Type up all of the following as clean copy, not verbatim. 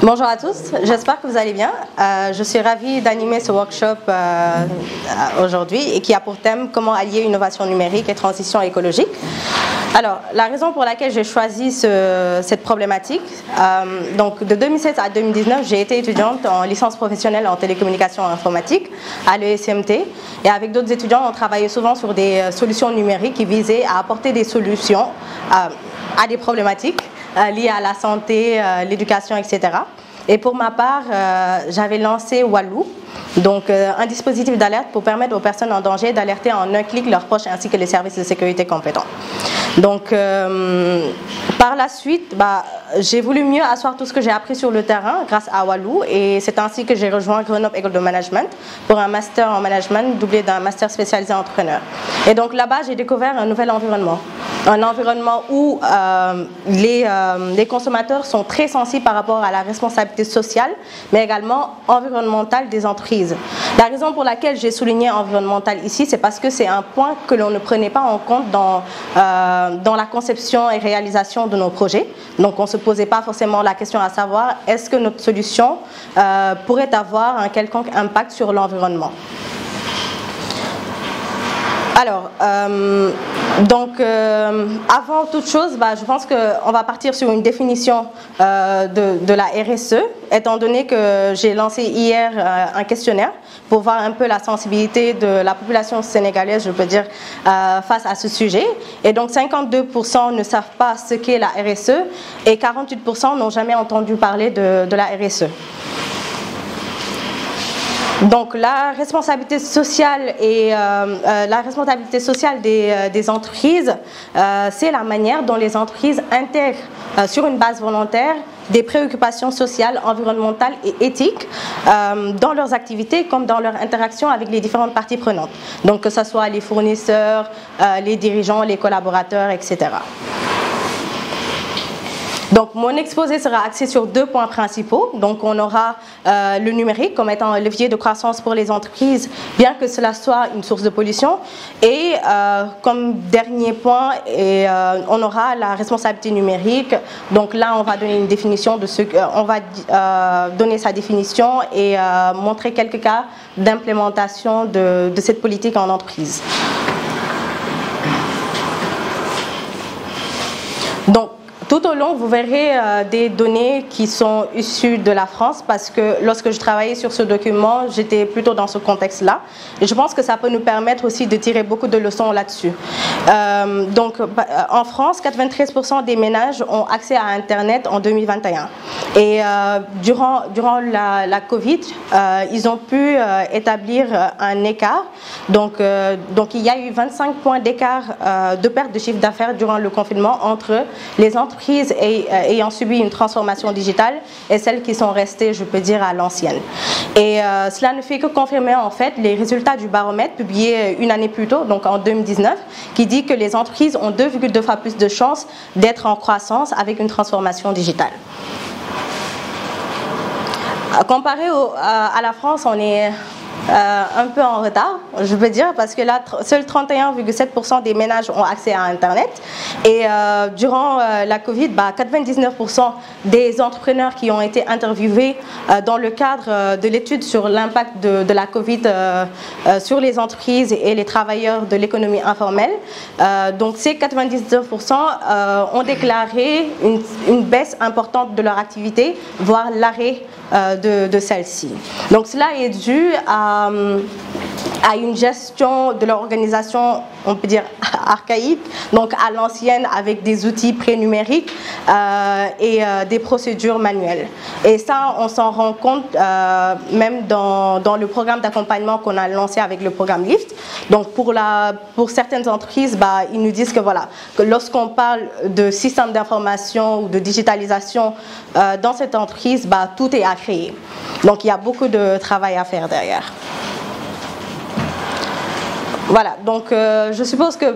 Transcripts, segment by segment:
Bonjour à tous, j'espère que vous allez bien. Je suis ravie d'animer ce workshop aujourd'hui et qui a pour thème comment allier innovation numérique et transition écologique. Alors, la raison pour laquelle j'ai choisi cette problématique, donc de 2016 à 2019, j'ai été étudiante en licence professionnelle en télécommunications et informatique à l'ESMT et avec d'autres étudiants, on travaillait souvent sur des solutions numériques qui visaient à apporter des solutions à des problématiques liées à la santé, l'éducation, etc. Et pour ma part, j'avais lancé Walou, donc un dispositif d'alerte pour permettre aux personnes en danger d'alerter en un clic leurs proches ainsi que les services de sécurité compétents. Donc par la suite, j'ai voulu mieux asseoir tout ce que j'ai appris sur le terrain grâce à Walou et c'est ainsi que j'ai rejoint Grenoble École de Management pour un master en management doublé d'un master spécialisé en entrepreneur. Et donc là-bas, j'ai découvert un nouvel environnement. Un environnement où les consommateurs sont très sensibles par rapport à la responsabilité sociale, mais également environnementale des entreprises. La raison pour laquelle j'ai souligné environnemental ici, c'est parce que c'est un point que l'on ne prenait pas en compte dans la conception et réalisation de nos projets. Donc on ne se posait pas forcément la question à savoir est-ce que notre solution pourrait avoir un quelconque impact sur l'environnement. Alors, avant toute chose, je pense qu'on va partir sur une définition de la RSE, étant donné que j'ai lancé hier un questionnaire pour voir un peu la sensibilité de la population sénégalaise, je peux dire, face à ce sujet. Et donc 52% ne savent pas ce qu'est la RSE et 48% n'ont jamais entendu parler de la RSE. Donc la responsabilité sociale des entreprises, c'est la manière dont les entreprises intègrent sur une base volontaire des préoccupations sociales, environnementales et éthiques dans leurs activités comme dans leur interaction avec les différentes parties prenantes. Donc que ce soit les fournisseurs, les dirigeants, les collaborateurs, etc. Donc mon exposé sera axé sur deux points principaux. Donc on aura le numérique comme étant un levier de croissance pour les entreprises, bien que cela soit une source de pollution. Et comme dernier point, on aura la responsabilité numérique. Donc là on va donner une définition de on va donner sa définition et montrer quelques cas d'implémentation de cette politique en entreprise. Donc tout au long, vous verrez des données qui sont issues de la France parce que lorsque je travaillais sur ce document, j'étais plutôt dans ce contexte-là. Et je pense que ça peut nous permettre aussi de tirer beaucoup de leçons là-dessus. En France, 93% des ménages ont accès à Internet en 2021. Et durant la Covid, ils ont pu établir un écart. Donc il y a eu 25 points d'écart de perte de chiffre d'affaires durant le confinement entre les entreprises ayant subi une transformation digitale et celles qui sont restées, je peux dire, à l'ancienne. Et cela ne fait que confirmer en fait les résultats du baromètre publié une année plus tôt, donc en 2019, qui dit que les entreprises ont 2,2 fois plus de chances d'être en croissance avec une transformation digitale. Comparé à la France, on est un peu en retard, je veux dire, parce que là, seuls 31,7% des ménages ont accès à Internet. Et durant la Covid, 99% des entrepreneurs qui ont été interviewés dans le cadre de l'étude sur l'impact de la Covid sur les entreprises et les travailleurs de l'économie informelle, donc ces 99% ont déclaré une baisse importante de leur activité, voire l'arrêt de celle-ci. Donc cela est dû à une gestion de l'organisation, on peut dire archaïque, donc à l'ancienne avec des outils pré-numériques et des procédures manuelles. Et ça, on s'en rend compte même dans le programme d'accompagnement qu'on a lancé avec le programme LIFT. Donc pour certaines entreprises, ils nous disent que voilà, que lorsqu'on parle de système d'information ou de digitalisation dans cette entreprise, tout est à créer. Donc il y a beaucoup de travail à faire derrière. Voilà, donc je suppose que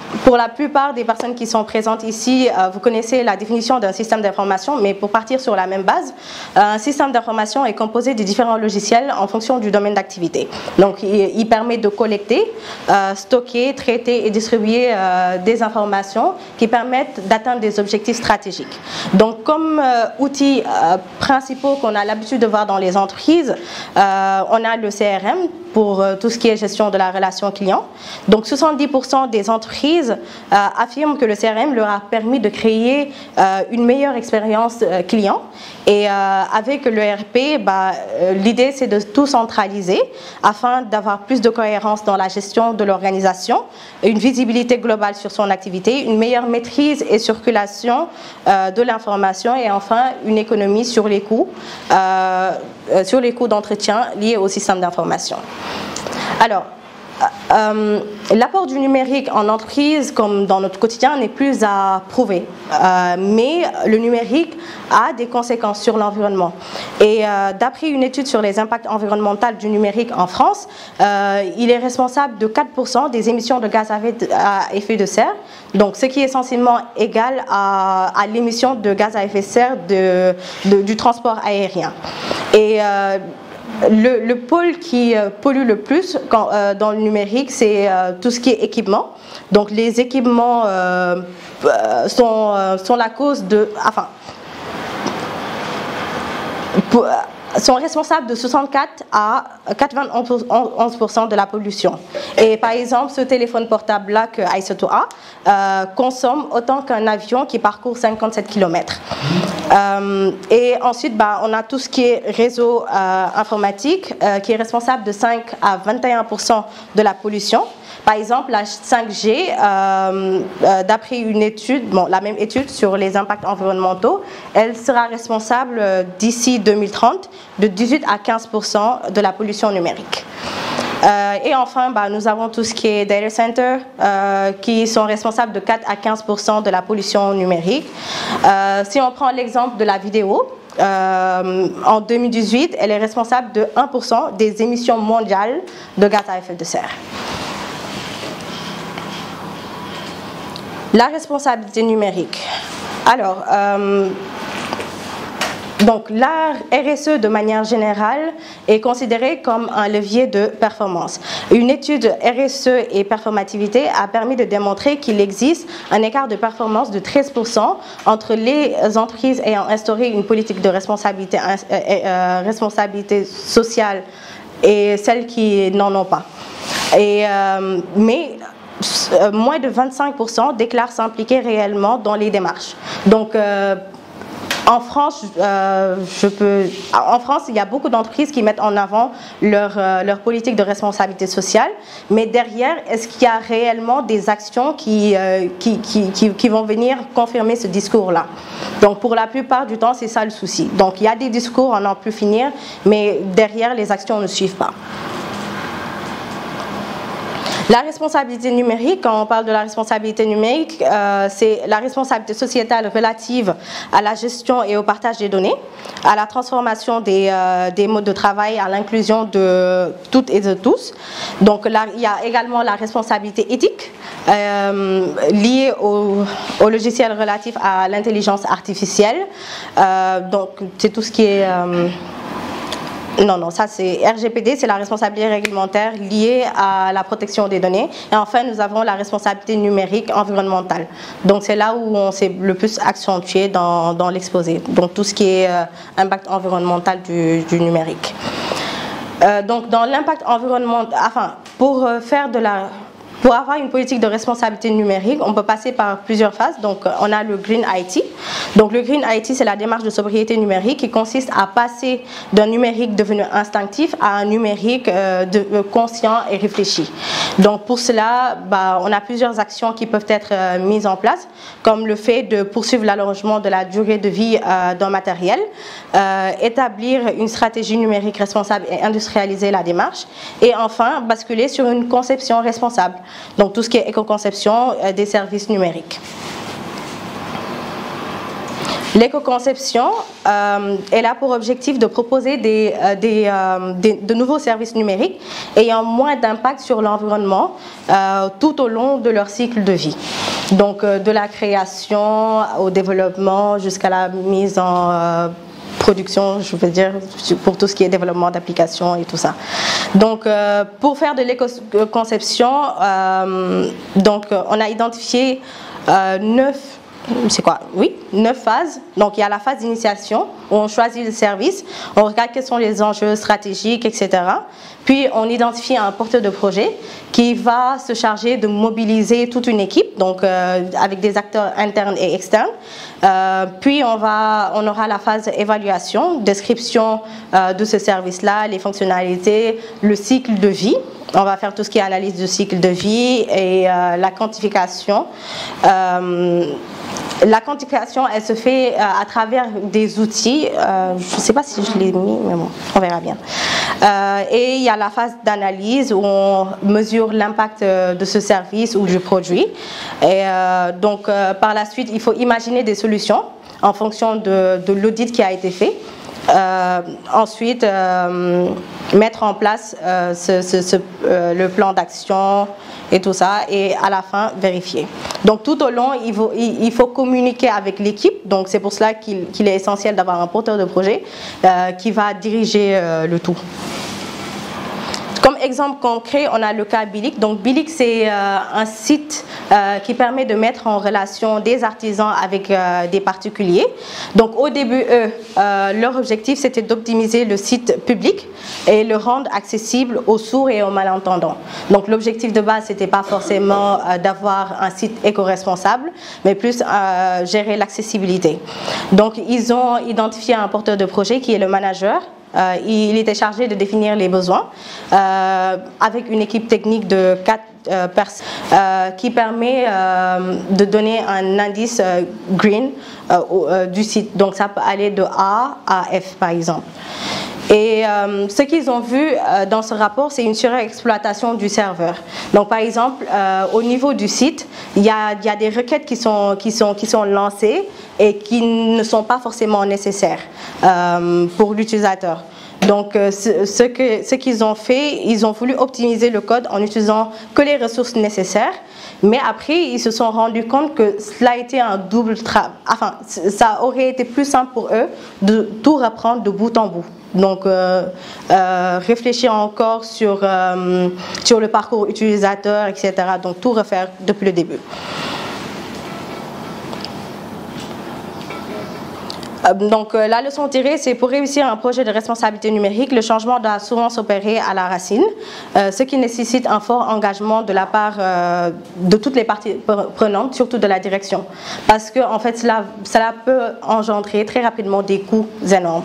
pour la plupart des personnes qui sont présentes ici, vous connaissez la définition d'un système d'information, mais pour partir sur la même base, un système d'information est composé de différents logiciels en fonction du domaine d'activité. Donc, il permet de collecter, stocker, traiter et distribuer des informations qui permettent d'atteindre des objectifs stratégiques. Donc, comme outils principaux qu'on a l'habitude de voir dans les entreprises, on a le CRM pour tout ce qui est gestion de la relation client. Donc, 70% des entreprises affirment que le CRM leur a permis de créer une meilleure expérience client. Et avec le ERP, l'idée c'est de tout centraliser afin d'avoir plus de cohérence dans la gestion de l'organisation, une visibilité globale sur son activité, une meilleure maîtrise et circulation de l'information et enfin une économie sur les coûts d'entretien liés au système d'information. Alors, l'apport du numérique en entreprise, comme dans notre quotidien, n'est plus à prouver. Mais le numérique a des conséquences sur l'environnement. Et d'après une étude sur les impacts environnementaux du numérique en France, il est responsable de 4% des émissions de gaz à effet de serre, donc ce qui est essentiellement égal à l'émission de gaz à effet de serre du transport aérien. Et le pôle qui pollue le plus dans le numérique, c'est tout ce qui est équipement. Donc les équipements sont la cause de... Enfin, sont responsables de 64 à 91% de la pollution. Et par exemple, ce téléphone portable-là que Aïssatou a consomme autant qu'un avion qui parcourt 57 km. Et ensuite, on a tout ce qui est réseau informatique qui est responsable de 5 à 21% de la pollution. Par exemple, la 5G, d'après une étude, la même étude sur les impacts environnementaux, elle sera responsable d'ici 2030 de 18 à 15% de la pollution numérique. Et enfin, nous avons tout ce qui est data center, qui sont responsables de 4 à 15% de la pollution numérique. Si on prend l'exemple de la vidéo, en 2018, elle est responsable de 1% des émissions mondiales de gaz à effet de serre. La responsabilité numérique. Alors, donc la RSE de manière générale est considérée comme un levier de performance. Une étude RSE et performativité a permis de démontrer qu'il existe un écart de performance de 13% entre les entreprises ayant instauré une politique de responsabilité sociale et celles qui n'en ont pas. Mais moins de 25% déclarent s'impliquer réellement dans les démarches. Donc, en France, il y a beaucoup d'entreprises qui mettent en avant leur politique de responsabilité sociale, mais derrière, est-ce qu'il y a réellement des actions qui vont venir confirmer ce discours-là? Donc, pour la plupart du temps, c'est ça le souci. Donc, il y a des discours, on n'en peut plus finir, mais derrière, les actions ne suivent pas. La responsabilité numérique, quand on parle de la responsabilité numérique, c'est la responsabilité sociétale relative à la gestion et au partage des données, à la transformation des modes de travail, à l'inclusion de toutes et de tous. Donc là, il y a également la responsabilité éthique liée au logiciel relatif à l'intelligence artificielle. Donc c'est tout ce qui est... Non, ça c'est RGPD, c'est la responsabilité réglementaire liée à la protection des données. Et enfin, nous avons la responsabilité numérique environnementale. Donc c'est là où on s'est le plus accentué dans l'exposé. Donc tout ce qui est impact environnemental du numérique. Donc dans l'impact environnemental, enfin, pour avoir une politique de responsabilité numérique, on peut passer par plusieurs phases. Donc, on a le Green IT. Donc, le Green IT, c'est la démarche de sobriété numérique qui consiste à passer d'un numérique devenu instinctif à un numérique conscient et réfléchi. Donc, pour cela, on a plusieurs actions qui peuvent être mises en place, comme le fait de poursuivre l'allongement de la durée de vie d'un matériel, établir une stratégie numérique responsable et industrialiser la démarche, et enfin, basculer sur une conception responsable. Donc tout ce qui est éco-conception des services numériques. L'éco-conception est là pour objectif de proposer de nouveaux services numériques ayant moins d'impact sur l'environnement tout au long de leur cycle de vie. Donc de la création au développement jusqu'à la mise en production, je veux dire, pour tout ce qui est développement d'applications et tout ça. Donc, pour faire de l'éco-conception, on a identifié 9 phases. Donc, il y a la phase d'initiation, où on choisit le service, on regarde quels sont les enjeux stratégiques, etc. Puis, on identifie un porteur de projet qui va se charger de mobiliser toute une équipe, donc avec des acteurs internes et externes. Puis, on aura la phase évaluation, description de ce service-là, les fonctionnalités, le cycle de vie. On va faire tout ce qui est analyse du cycle de vie et la quantification. La quantification, elle se fait à travers des outils. Je ne sais pas si je l'ai mis, mais bon, on verra bien. Et il y a la phase d'analyse où on mesure l'impact de ce service ou du produit. Et donc, par la suite, il faut imaginer des solutions en fonction de l'audit qui a été fait. Ensuite, mettre en place le plan d'action et tout ça, et à la fin, vérifier. Donc, tout au long, il faut communiquer avec l'équipe. Donc, c'est pour cela qu'il est essentiel d'avoir un porteur de projet qui va diriger le tout. Comme exemple concret, on a le cas Bilic. Donc, Bilic, c'est un site qui permet de mettre en relation des artisans avec des particuliers. Donc, au début, leur objectif, c'était d'optimiser le site public et le rendre accessible aux sourds et aux malentendants. Donc, l'objectif de base, c'était pas forcément d'avoir un site éco-responsable, mais plus gérer l'accessibilité. Donc, ils ont identifié un porteur de projet qui est le manager. Il était chargé de définir les besoins avec une équipe technique de 4 personnes qui permet de donner un indice green du site. Donc ça peut aller de A à F par exemple. Et ce qu'ils ont vu dans ce rapport, c'est une surexploitation du serveur. Donc, par exemple, au niveau du site, il y a des requêtes qui sont lancées et qui ne sont pas forcément nécessaires pour l'utilisateur. Donc, ce qu'ils ont fait, ils ont voulu optimiser le code en utilisant que les ressources nécessaires. Mais après, ils se sont rendus compte que cela a été un double travail. Enfin, ça aurait été plus simple pour eux de tout reprendre de bout en bout. Donc, réfléchir encore sur le parcours utilisateur, etc. Donc, tout refaire depuis le début. Donc, la leçon tirée, c'est pour réussir un projet de responsabilité numérique, le changement doit souvent s'opérer à la racine, ce qui nécessite un fort engagement de la part de toutes les parties prenantes, surtout de la direction. Parce que, en fait, cela peut engendrer très rapidement des coûts énormes.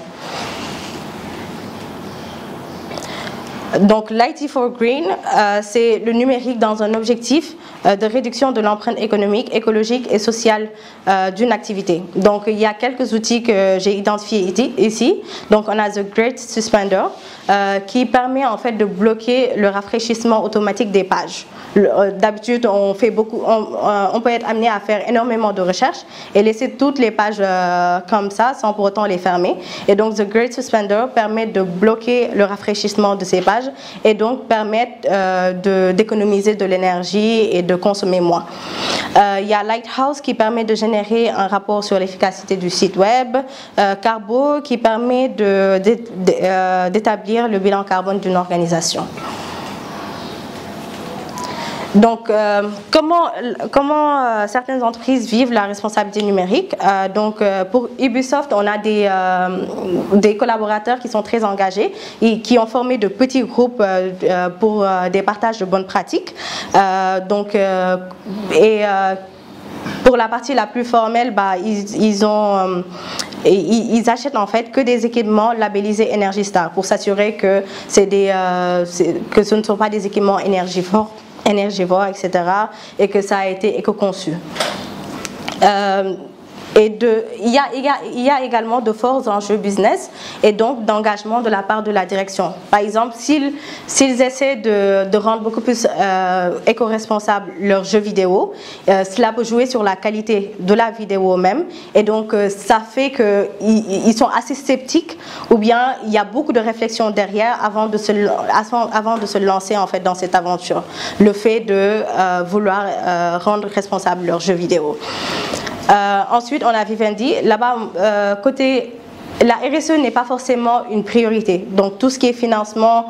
Donc, l'IT for Green, c'est le numérique dans un objectif de réduction de l'empreinte économique, écologique et sociale d'une activité. Donc, il y a quelques outils que j'ai identifiés ici. Donc, on a The Great Suspender qui permet en fait de bloquer le rafraîchissement automatique des pages. D'habitude, on peut être amené à faire énormément de recherches et laisser toutes les pages comme ça sans pour autant les fermer. Et donc, The Great Suspender permet de bloquer le rafraîchissement de ces pages et donc permettre d'économiser de l'énergie et de consommer moins. Il y a Lighthouse qui permet de générer un rapport sur l'efficacité du site web, Carbo qui permet d'établir le bilan carbone d'une organisation. Donc, comment certaines entreprises vivent la responsabilité numérique? Donc, pour Ubisoft, on a des collaborateurs qui sont très engagés et qui ont formé de petits groupes pour des partages de bonnes pratiques. Pour la partie la plus formelle, ils achètent en fait que des équipements labellisés Energy Star pour s'assurer que ce ne sont pas des équipements énergivores, etc. et que ça a été éco-conçu. Et il y a également de forts enjeux business et donc d'engagement de la part de la direction. Par exemple, s'ils essaient de rendre beaucoup plus éco-responsable leurs jeux vidéo, cela peut jouer sur la qualité de la vidéo même. Et donc, ça fait qu'ils sont assez sceptiques ou bien il y a beaucoup de réflexion derrière avant de se lancer en fait dans cette aventure. Le fait de vouloir rendre responsable leurs jeux vidéo. Ensuite, on a Vivendi. Là-bas, côté la RSE n'est pas forcément une priorité. Donc tout ce qui est financement,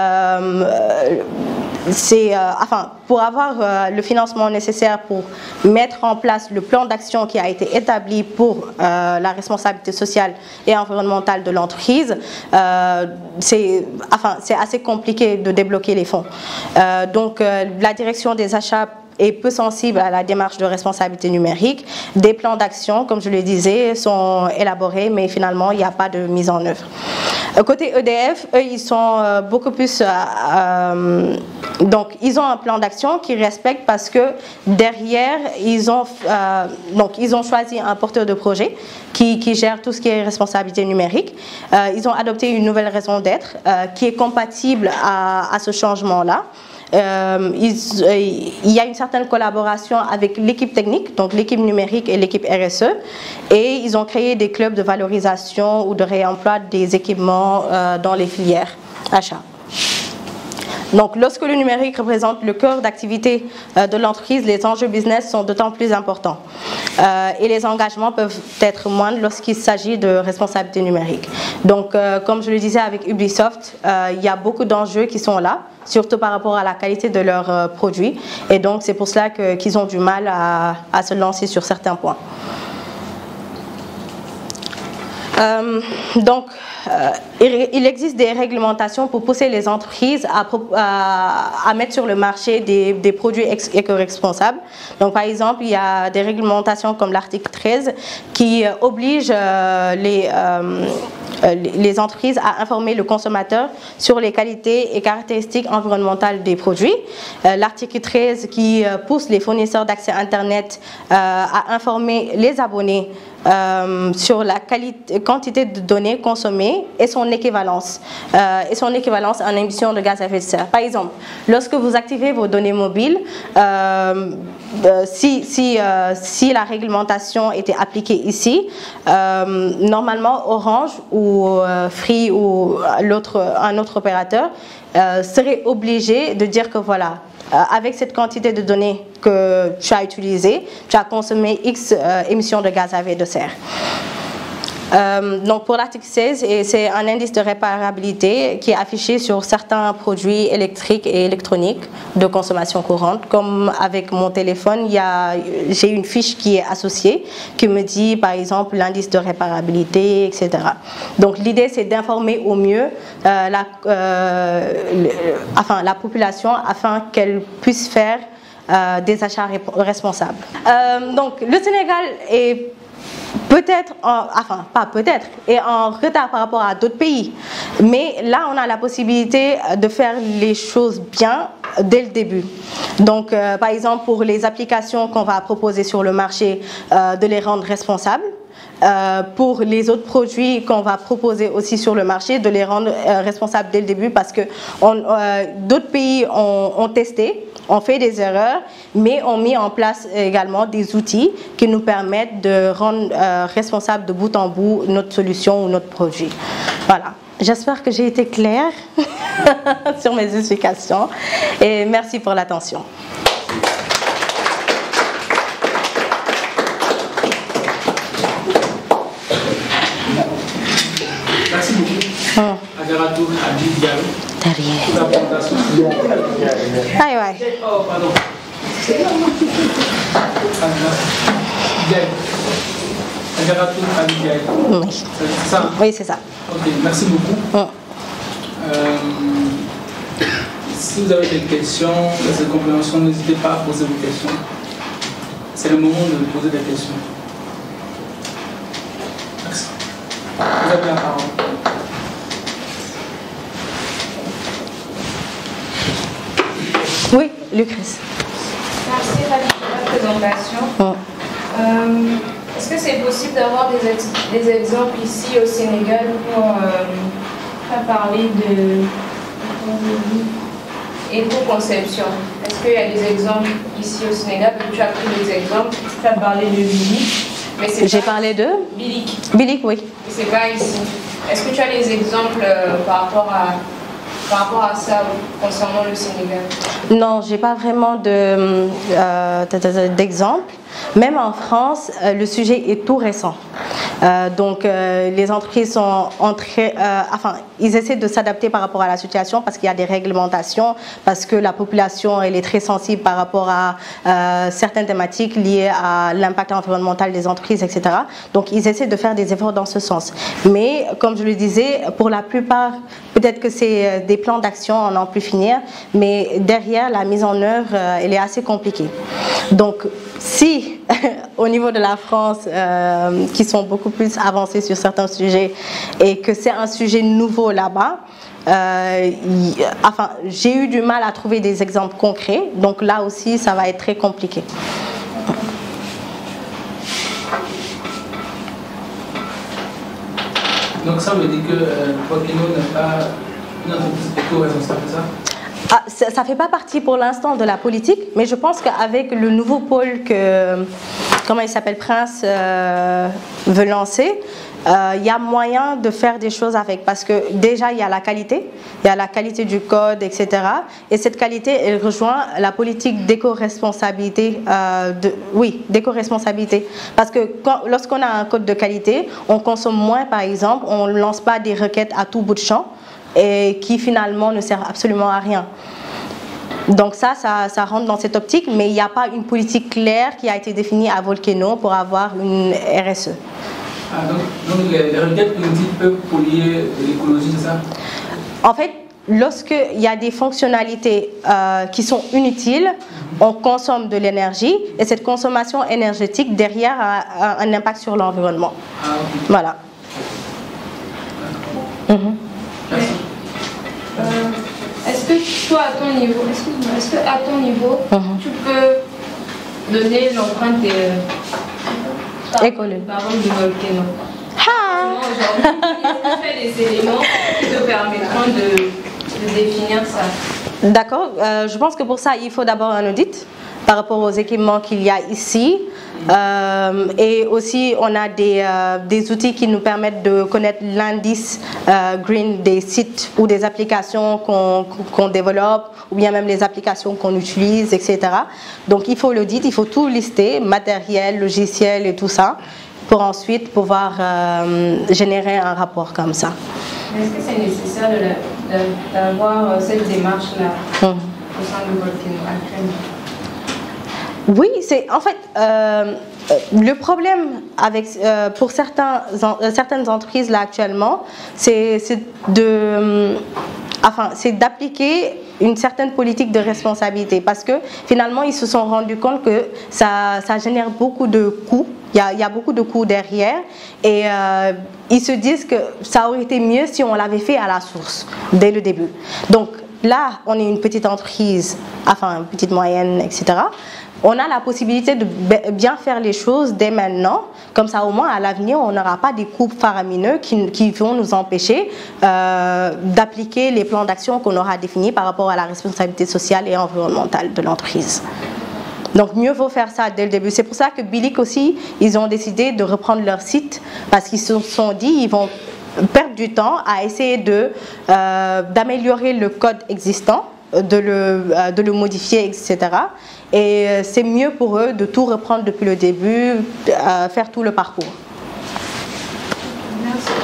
pour avoir le financement nécessaire pour mettre en place le plan d'action qui a été établi pour la responsabilité sociale et environnementale de l'entreprise, c'est assez compliqué de débloquer les fonds. Donc la direction des achats est peu sensible à la démarche de responsabilité numérique. Des plans d'action, comme je le disais, sont élaborés, mais finalement, il n'y a pas de mise en œuvre. Côté EDF, eux, ils sont beaucoup plus... donc, ils ont un plan d'action qui respecte parce que derrière, ils ont choisi un porteur de projet qui gère tout ce qui est responsabilité numérique. Ils ont adopté une nouvelle raison d'être qui est compatible à ce changement-là. Il y a une certaine collaboration avec l'équipe technique, donc l'équipe numérique et l'équipe RSE, et ils ont créé des clubs de valorisation ou de réemploi des équipements dans les filières achats. Donc, lorsque le numérique représente le cœur d'activité de l'entreprise, les enjeux business sont d'autant plus importants. Et les engagements peuvent être moindres lorsqu'il s'agit de responsabilité numérique. Donc, comme je le disais avec Ubisoft, il y a beaucoup d'enjeux qui sont là, surtout par rapport à la qualité de leurs produits. Et donc, c'est pour cela qu'ils ont du mal à se lancer sur certains points. Il existe des réglementations pour pousser les entreprises à mettre sur le marché des produits éco-responsables. Donc, par exemple, il y a des réglementations comme l'article 13 qui oblige les entreprises à informer le consommateur sur les qualités et caractéristiques environnementales des produits. L'article 13 qui pousse les fournisseurs d'accès Internet à informer les abonnés sur la quantité de données consommées et son équivalence en émissions de gaz à effet de serre. Par exemple, lorsque vous activez vos données mobiles, si la réglementation était appliquée ici, normalement Orange ou Free ou un autre opérateur serait obligé de dire que voilà, avec cette quantité de données que tu as utilisée, tu as consommé X émissions de gaz à effet de serre. Donc pour l'article 16, c'est un indice de réparabilité qui est affiché sur certains produits électriques et électroniques de consommation courante. Comme avec mon téléphone, j'ai une fiche qui est associée qui me dit par exemple l'indice de réparabilité, etc. Donc l'idée c'est d'informer au mieux la population afin qu'elle puisse faire des achats responsables. Donc le Sénégal est peut-être, est en retard par rapport à d'autres pays. Mais là, on a la possibilité de faire les choses bien dès le début. Donc, par exemple, pour les applications qu'on va proposer sur le marché, de les rendre responsables. Pour les autres produits qu'on va proposer aussi sur le marché, de les rendre responsables dès le début parce que d'autres pays ont testé, ont fait des erreurs, mais ont mis en place également des outils qui nous permettent de rendre responsables de bout en bout notre solution ou notre produit. Voilà. J'espère que j'ai été claire sur mes explications et merci pour l'attention. Merci beaucoup. Agaratou Habib Diallo. Derrière. Pour la présentation. Aïe, aïe. Oh, pardon. Agaratou Habib Diallo. Oui. C'est ça? Oui, c'est ça. Ok, merci beaucoup. Si vous avez des questions, des compréhensions, n'hésitez pas à poser vos questions. C'est le moment de poser des questions. Merci. Vous avez la parole. Oui, Lucrèce. Merci Ravi pour la présentation. Est-ce que c'est possible d'avoir des exemples ici au Sénégal pour parler de éco-conception? Est-ce qu'il y a des exemples ici au Sénégal? Tu as pris des exemples, tu as parlé de Bilic. J'ai parlé de Bilic. Bilic, oui. Mais c'est pas ici. Est-ce que tu as des exemples par rapport à ça concernant le Sénégal? Non, j'ai pas vraiment d'exemple. Même en France, le sujet est tout récent. Donc, les entreprises sont ils essaient de s'adapter par rapport à la situation parce qu'il y a des réglementations, parce que la population elle est très sensible par rapport à certaines thématiques liées à l'impact environnemental des entreprises, etc. Donc, ils essaient de faire des efforts dans ce sens. Mais, comme je le disais, pour la plupart, peut-être que c'est des plans d'action, on n'en peut plus finir, mais derrière, la mise en œuvre, elle est assez compliquée. Donc, si au niveau de la France, qui sont beaucoup plus avancés sur certains sujets, et que c'est un sujet nouveau là-bas, j'ai eu du mal à trouver des exemples concrets, donc là aussi, ça va être très compliqué. Donc ça veut dire que Volcano n'est pas une entreprise éco-responsable, c'est ça? Ça ne fait pas partie pour l'instant de la politique, mais je pense qu'avec le nouveau pôle que, comment il s'appelle, Prince veut lancer, il y a moyen de faire des choses avec, parce que déjà il y a la qualité du code, etc. Et cette qualité, elle rejoint la politique d'éco-responsabilité, d'éco-responsabilité. Parce que lorsqu'on a un code de qualité, on consomme moins, par exemple, on ne lance pas des requêtes à tout bout de champ, et qui finalement ne sert absolument à rien. Donc ça rentre dans cette optique, mais il n'y a pas une politique claire qui a été définie à Volcano pour avoir une RSE. Donc les requêtes politiques peuvent polluer l'écologie, c'est ça? En fait, lorsqu'il y a des fonctionnalités qui sont inutiles, on consomme de l'énergie, et cette consommation énergétique derrière a un impact sur l'environnement. Okay. Voilà. Est-ce que toi, à ton niveau, tu peux donner l'empreinte écologique de Volcano? Aujourd'hui, est-ce que tu fais des éléments qui te permettront de définir ça? D'accord. Je pense que pour ça, il faut d'abord un audit par rapport aux équipements qu'il y a ici. Et aussi, on a des outils qui nous permettent de connaître l'indice green des sites ou des applications qu'on développe, ou bien même les applications qu'on utilise, etc. Donc, il faut l'audit, il faut tout lister, matériel, logiciel et tout ça, pour ensuite pouvoir générer un rapport comme ça. Est-ce que c'est nécessaire d'avoir cette démarche-là au sein de Volcano actuellement? Oui, c'est en fait le problème avec pour certaines entreprises là actuellement, c'est d'appliquer une certaine politique de responsabilité, parce que finalement ils se sont rendus compte que ça génère beaucoup de coûts. Il y a beaucoup de coûts derrière, et ils se disent que ça aurait été mieux si on l'avait fait à la source dès le début. Donc là, on est une petite entreprise, une petite moyenne, etc. On a la possibilité de bien faire les choses dès maintenant. Comme ça, au moins, à l'avenir, on n'aura pas des coûts faramineux qui vont nous empêcher d'appliquer les plans d'action qu'on aura définis par rapport à la responsabilité sociale et environnementale de l'entreprise. Donc, mieux vaut faire ça dès le début. C'est pour ça que Bilic aussi, ils ont décidé de reprendre leur site, parce qu'ils se sont dit ils vont perdre du temps à essayer d'améliorer le code existant, de le modifier, etc. Et c'est mieux pour eux de tout reprendre depuis le début, faire tout le parcours. Merci.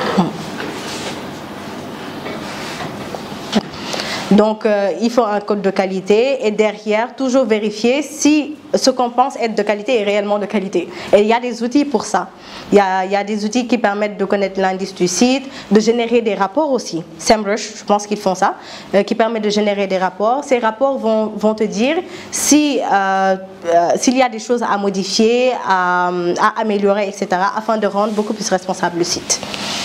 Donc, il faut un code de qualité, et derrière, toujours vérifier si ce qu'on pense être de qualité est réellement de qualité. Et il y a des outils pour ça. Il y a des outils qui permettent de connaître l'indice du site, de générer des rapports aussi. SEMrush, je pense qu'ils font ça, qui permet de générer des rapports. Ces rapports vont te dire s'il y a des choses à modifier, à améliorer, etc., afin de rendre beaucoup plus responsable le site.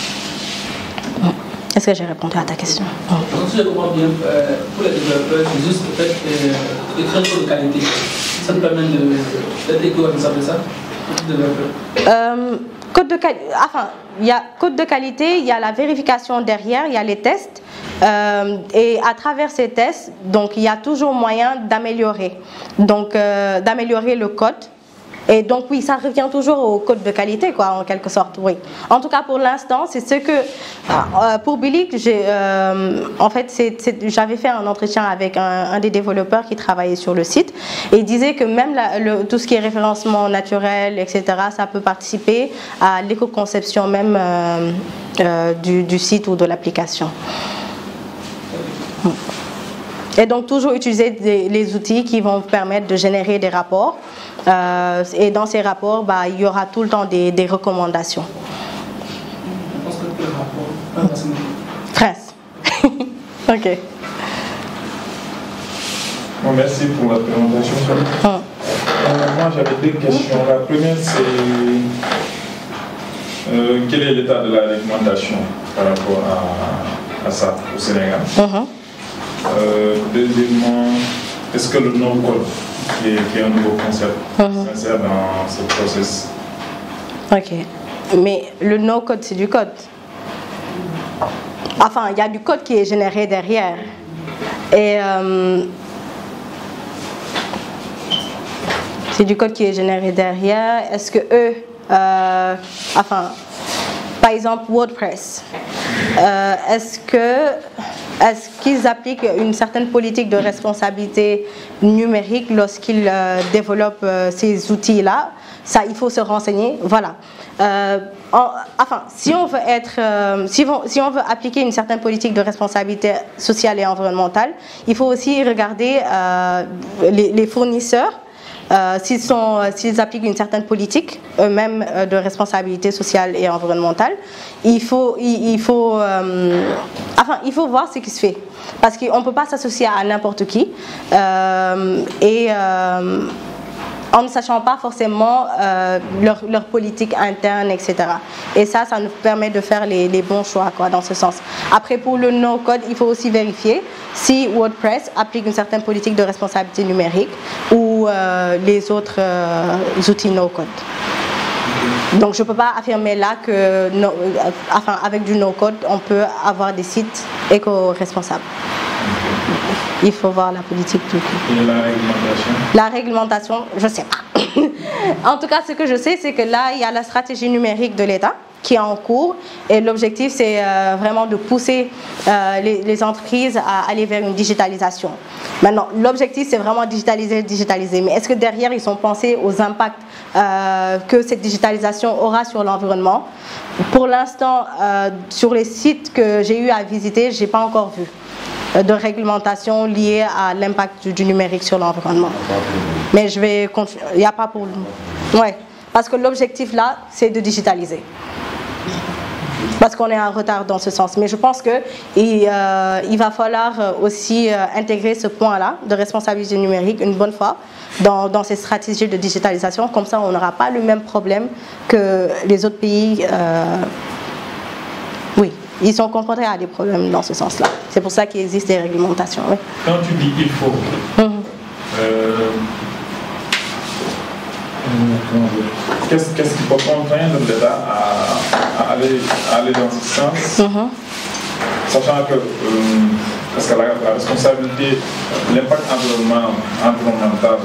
Est-ce que j'ai répondu à ta question? Donc, si je comprends bien, pour les développeurs, c'est juste peut-être d'écrire un code de qualité. Ça nous permet d'être éco-responsable, ça? Enfin, il y a code de qualité, il y a la vérification derrière, il y a les tests. Et à travers ces tests, donc il y a toujours moyen d'améliorer. Donc d'améliorer le code. Et donc oui, ça revient toujours au code de qualité, quoi, en quelque sorte, oui. En tout cas, pour l'instant, c'est ce que... pour Bilic, en fait, j'avais fait un entretien avec un des développeurs qui travaillait sur le site. Et il disait que même tout ce qui est référencement naturel, etc., ça peut participer à l'éco-conception même du site ou de l'application. Et donc toujours utiliser les outils qui vont vous permettre de générer des rapports. Et dans ces rapports, il y aura tout le temps des recommandations. Je pense que le rapport, France. Ok. Bon, merci pour la présentation. Moi, j'avais deux questions. La première, c'est quel est l'état de la réglementation par rapport à ça au Sénégal? Deuxièmement, est-ce que le no-code, qui est un nouveau concept, s'insère dans ce processus? Ok. Mais le no-code, c'est du code. Enfin, il y a du code qui est généré derrière. Et c'est du code qui est généré derrière. Est-ce que eux, enfin, par exemple WordPress, est-ce qu'ils appliquent une certaine politique de responsabilité numérique lorsqu'ils développent ces outils-là? Ça, il faut se renseigner. Voilà. Enfin, si on veut appliquer une certaine politique de responsabilité sociale et environnementale, il faut aussi regarder les fournisseurs. S'ils appliquent une certaine politique eux-mêmes de responsabilité sociale et environnementale, il faut voir ce qui se fait, parce qu'on ne peut pas s'associer à n'importe qui en ne sachant pas forcément leur politique interne, etc. Et ça nous permet de faire les bons choix, quoi, dans ce sens. Après, pour le no-code, il faut aussi vérifier si WordPress applique une certaine politique de responsabilité numérique ou les autres outils no-code. Donc, je ne peux pas affirmer là que avec du no-code, on peut avoir des sites éco-responsables. Il faut voir la politique tout. Et la réglementation? La réglementation, je ne sais pas. En tout cas, ce que je sais, c'est que là, il y a la stratégie numérique de l'État qui est en cours. Et l'objectif, c'est vraiment de pousser les entreprises à aller vers une digitalisation. Maintenant, l'objectif, c'est vraiment digitaliser. Mais est-ce que derrière, ils ont pensé aux impacts que cette digitalisation aura sur l'environnement? Pour l'instant, sur les sites que j'ai eu à visiter, je n'ai pas encore vu de réglementation liée à l'impact du numérique sur l'environnement. Mais je vais continuer. Il n'y a pas pour... Ouais, parce que l'objectif là, c'est de digitaliser. Parce qu'on est en retard dans ce sens. Mais je pense qu'il va falloir aussi intégrer ce point-là de responsabilité numérique une bonne fois dans ces stratégies de digitalisation. Comme ça, on n'aura pas le même problème que les autres pays. Oui. Ils sont confrontés à des problèmes dans ce sens-là. C'est pour ça qu'il existe des réglementations. Oui. Quand tu dis il faut, qu'est-ce qui peut contraindre l'État à aller dans ce sens, sachant que parce que la responsabilité, l'impact environnemental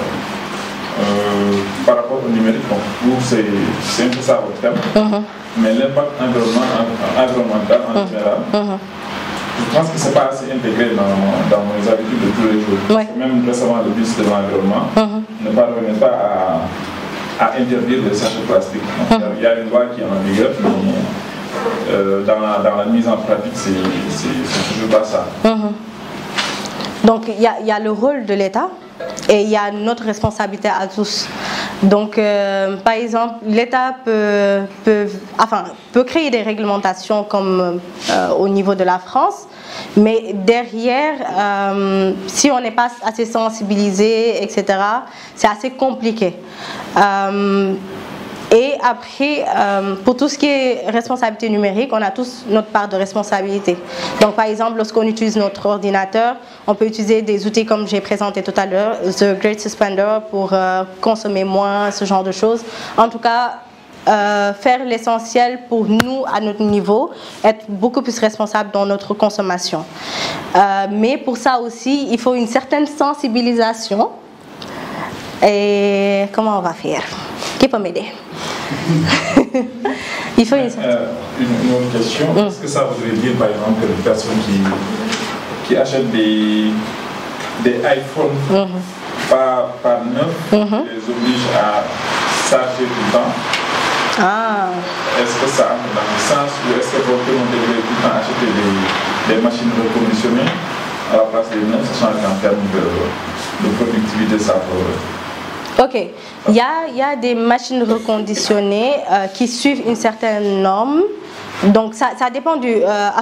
par rapport au numérique, vous, c'est un peu ça votre thème. Mais l'impact environnemental en général, je pense que ce n'est pas assez intégré dans nos habitudes de tous les jours. Ouais. Même récemment, le ministre de l'Environnement ne parvenait pas à interdire les sachets plastiques. Il y a une loi qui est en vigueur, mais dans la mise en pratique, c'est toujours pas ça. Donc il y a le rôle de l'État et il y a notre responsabilité à tous. Donc par exemple, l'État peut créer des réglementations comme au niveau de la France, mais derrière, si on n'est pas assez sensibilisé, etc., c'est assez compliqué. Et après, pour tout ce qui est responsabilité numérique, on a tous notre part de responsabilité. Donc par exemple, lorsqu'on utilise notre ordinateur, on peut utiliser des outils comme j'ai présenté tout à l'heure, The Great Suspender, pour consommer moins, ce genre de choses. En tout cas, faire l'essentiel pour nous à notre niveau, être beaucoup plus responsable dans notre consommation. Mais pour ça aussi, il faut une certaine sensibilisation. Et comment on va faire? Qui peut m'aider? Il faut une autre question. Est-ce que ça voudrait dire par exemple que les personnes qui achètent des iPhones par neuf les obligent à charger tout le temps? Est-ce que ça entre dans le sens ou est-ce que on devrait tout le temps acheter des machines reconditionnées à la place des neufs, sachant qu'en termes de productivité ça peut... Ok, il y a des machines reconditionnées qui suivent une certaine norme. Donc ça dépend du...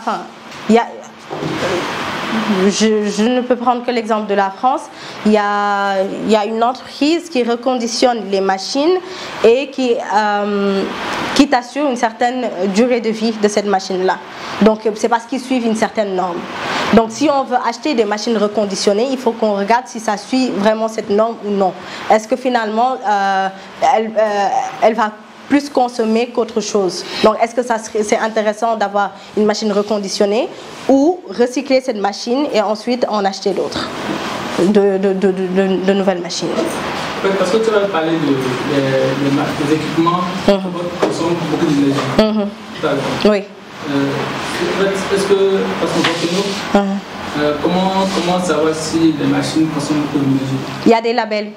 je ne peux prendre que l'exemple de la France. Il y a une entreprise qui reconditionne les machines et qui t'assure une certaine durée de vie de cette machine-là. Donc c'est parce qu'ils suivent une certaine norme. Donc si on veut acheter des machines reconditionnées, il faut qu'on regarde si ça suit vraiment cette norme ou non. Est-ce que finalement elle va plus consommer qu'autre chose? Donc est-ce que c'est intéressant d'avoir une machine reconditionnée ou recycler cette machine et ensuite en acheter d'autres, de nouvelles machines? Parce que tu vas parler des équipements qui consomment beaucoup d'énergie. Oui. Est-ce que, parce qu'on voit que nous, comment savoir si les machines consomment beaucoup d'énergie? Il y a des labels.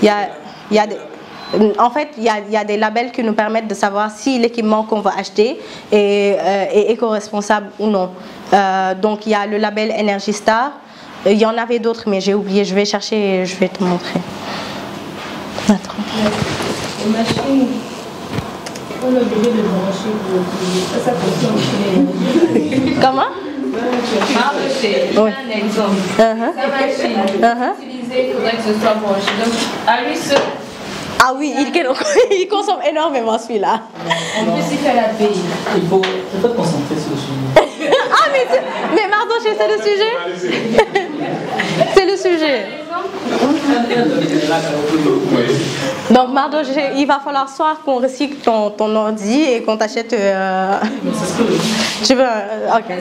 En fait, il y a des labels qui nous permettent de savoir si l'équipement qu'on va acheter est éco-responsable ou non. Donc, il y a le label Energy Star. Il y en avait d'autres, mais j'ai oublié. Je vais chercher et je vais te montrer. Attends. Les machines, on est obligé de brancher pour ça consomme l'énergie. Comment? C'est un exemple. Sa machine, utilisée, il faudrait que ce soit branché. Donc, à lui seul. Ah oui, il consomme énormément celui-là. En plus, il fait la paye. Il faut concentrer sur le sujet. mais Mardoché, c'est le sujet? C'est le sujet. Donc Mardoché, il va falloir soit qu'on recycle ton ordi et qu'on t'achète... Tu veux... Ok.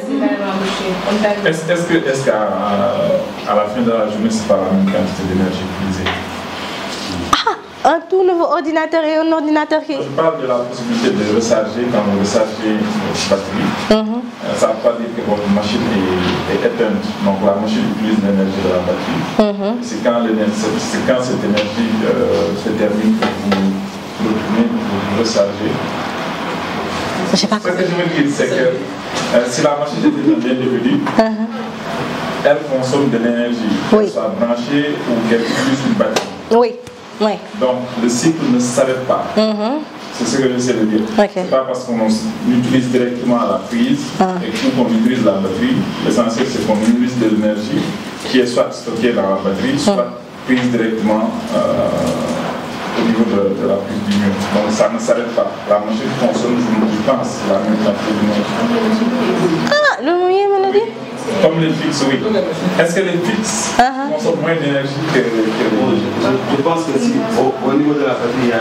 Est-ce qu'à la fin de la journée, c'est pas la même quantité d'énergie utilisée? Un tout nouveau ordinateur et un ordinateur qui... Je parle de la possibilité de recharger quand vous rechargez votre batterie. Ça ne veut pas dire que votre machine est éteinte. Donc la machine utilise l'énergie de la batterie. C'est quand cette énergie se termine que vous retournez, vous rechargez. Je sais pas. Ce que je veux dire, c'est que si la machine est éteinte dès le début, elle consomme de l'énergie, qu'elle soit branchée ou qu'elle utilise une batterie. Oui. Oui. Donc le cycle ne s'arrête pas. C'est ce que j'essaie de dire. C'est pas parce qu'on utilise directement à la prise et qu'on utilise la batterie. L'essentiel c'est qu'on utilise de l'énergie qui est soit stockée dans la batterie, soit prise directement au niveau de la prise du mur. Donc ça ne s'arrête pas. La machine consomme, je pense, la même quantité d'énergie. Ah, le moyen me l'a dit? Comme les fixes, oui. Est-ce que les fixes consomment moins d'énergie que les énergies? Je pense que si, au niveau de la batterie,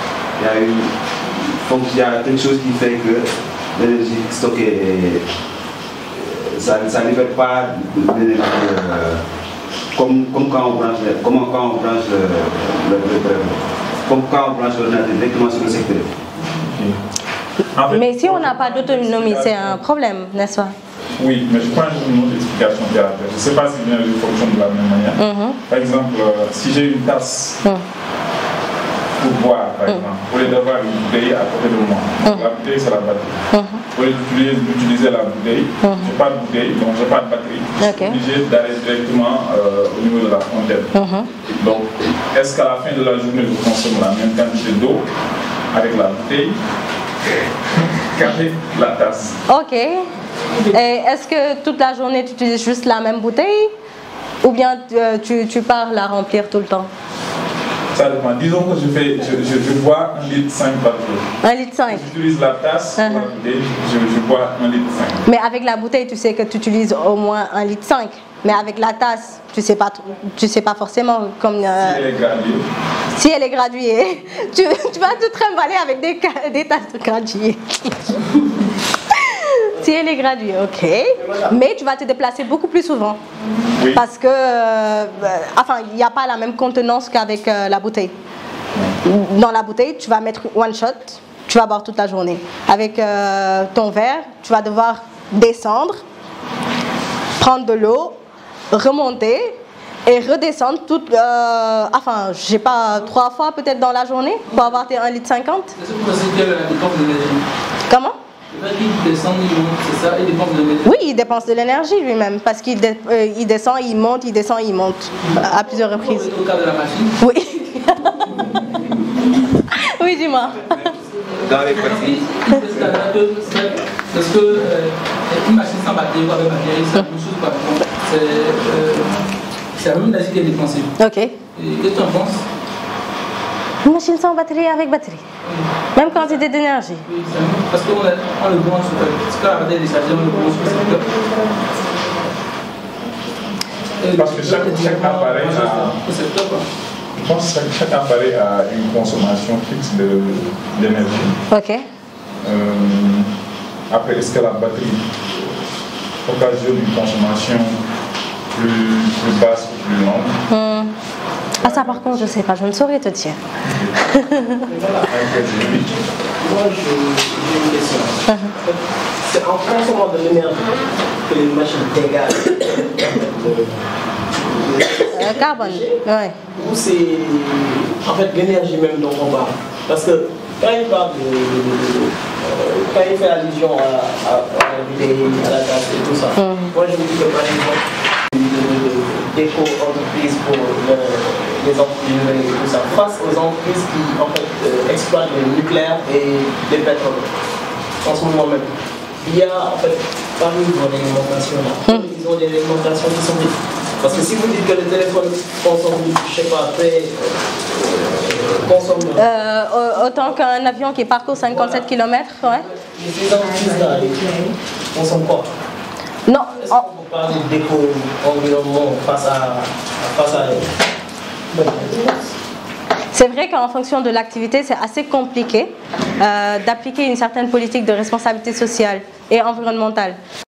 il y a quelque chose qui fait que l'énergie stockée, ça ne libère pas l'énergie comme quand on branche l'ordinateur directement sur le secteur. Mais si on n'a pas d'autonomie, c'est un problème, n'est-ce pas? Oui, mais je prends une autre explication qui est à la tête. Je ne sais pas si l'énergie fonctionne de la même manière. Par exemple, si j'ai une tasse pour boire, par exemple, au lieu d'avoir une bouteille à côté de moi, la bouteille c'est la batterie. Au lieu d'utiliser la bouteille, je n'ai pas de bouteille, donc je n'ai pas de batterie. Je suis obligé d'aller directement au niveau de la fontaine. Donc, est-ce qu'à la fin de la journée, je consomme la même quantité d'eau avec la bouteille qu'avec la tasse? Ok. Et est-ce que toute la journée tu utilises juste la même bouteille ou bien tu pars la remplir tout le temps? Ça dépend. Disons que je bois 1,5 litre par jour. 1,5 litre. J'utilise la tasse pour la bouteille, je bois 1,5 litre. Mais avec la bouteille, tu sais que tu utilises au moins 1,5 litre. Mais avec la tasse, tu sais pas forcément comme... Si elle est graduée. Si elle est graduée, tu vas te trimballer avec des tasses graduées. Si elle est graduée, ok. Mais tu vas te déplacer beaucoup plus souvent. Oui. Parce que, enfin, il n'y a pas la même contenance qu'avec la bouteille. Dans la bouteille, tu vas mettre one shot, tu vas boire toute la journée. Avec ton verre, tu vas devoir descendre, prendre de l'eau, remonter et redescendre enfin, je sais pas, 3 fois peut-être dans la journée pour avoir tes 1,50 litre. C'est pour ça qu'il y a la dépense de l'énergie. Comment? Il descend, il monte, c'est ça, il dépense de l'énergie. Oui, il dépense de l'énergie lui-même parce qu'il descend, il monte, il descend, il monte à plusieurs reprises. Au cas de la machine. Oui. Oui, dis-moi. Dans les parties. Parce que une machine sans batterie ou avec batterie, c'est la même chose par contre. C'est la même énergie qui est dépensée. Ok. Et qu'est-ce que tu en penses? Une machine sans batterie avec batterie. Même quantité d'énergie. Oui, parce qu'on le branche sur le quand la batterie est déchargée, on le branche sur le secteur. Parce que chaque appareil je pense que chaque appareil a une consommation fixe d'énergie. Ok. Après, est-ce que la batterie occasionne une consommation plus basse ou plus longue? Ah, ça par contre, je sais pas, je ne saurais te dire. Moi, j'ai une question. C'est en consommant de l'énergie que les machines dégagent Carbone, ouais. ou c'est en fait l'énergie même dont on parle? Parce que quand il parle quand il fait allusion à la bouteille, à la tasse et tout ça, moi je me dis que par exemple, d'éco-entreprises pour les entreprises numériques et tout ça, face aux entreprises qui en fait exploitent le nucléaire et le pétrole en ce moment même. Il y a en fait parmi les réglementations là, ils ont des réglementations qui sont dites. Parce que si vous dites que le téléphone consomme, je sais pas, consomme autant qu'un avion qui parcourt 57 km, ouais. Mais ces entreprises-là, ils consomment quoi? Non. Est-ce qu'on peut parler d'éco-environnement face à elle? C'est vrai qu'en fonction de l'activité, c'est assez compliqué d'appliquer une certaine politique de responsabilité sociale et environnementale.